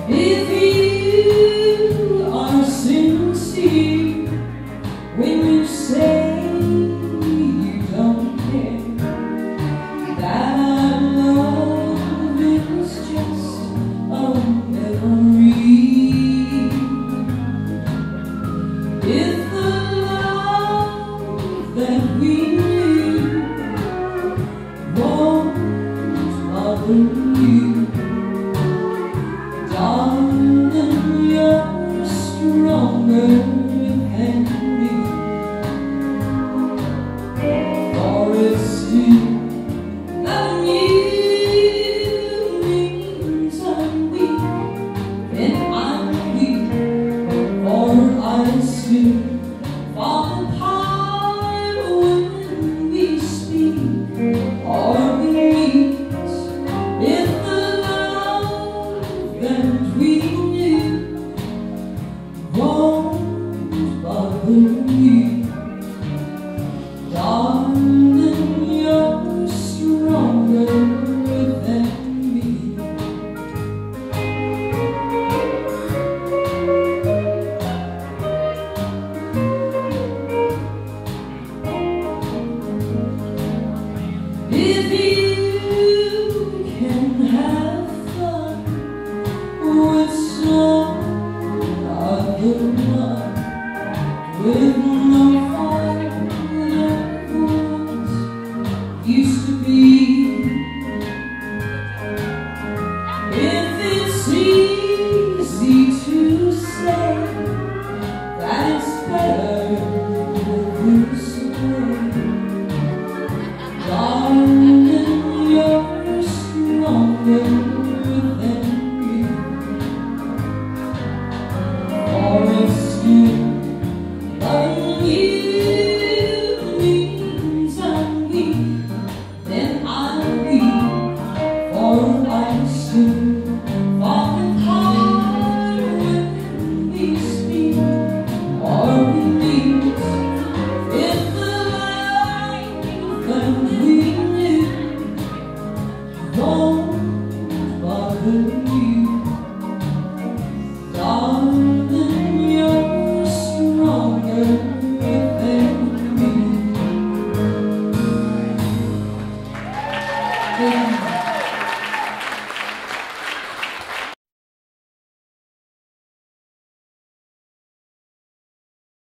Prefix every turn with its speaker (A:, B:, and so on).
A: If you are sincere when you say you don't care, that our love is just a memory. If the love that we knew won't bother you, darling, you're stronger than me. For it's you that means I'm weak, and I'm weak, for I still fall apart when we speak or we meet. If the love that we knew won't bother you, darling, you're stronger than me. If you can have fun with some other one, with no heart like once used to be. If it's easy to say that it's better this way, darling, you're stronger than me. For it's you that means I'm weak, then I'm weak, for I still fall apart when we speak or we meet. If the life that we knew won't bother